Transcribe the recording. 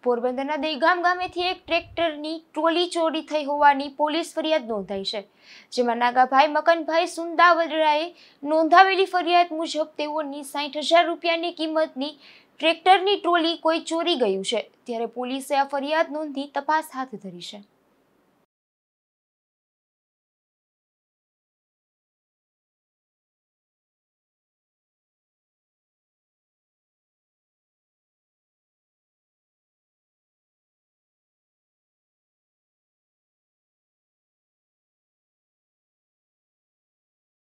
પોરબંદરના દહીગામ ગામેથી એક ટ્રેક્ટરની ટ્રોલી ચોરી થઈ હોવાની પોલીસ ફરિયાદ નોંધાઈ છે, જેમાં નાગાભાઈ મકનભાઈ સુંદાવદરાએ નોંધાવેલી ફરિયાદ મુજબ તેઓની 60,000 રૂપિયાની કિંમતની ટ્રેક્ટરની ટ્રોલી કોઈ ચોરી ગયું છે, ત્યારે પોલીસે આ ફરિયાદ નોંધી તપાસ હાથ ધરી છે।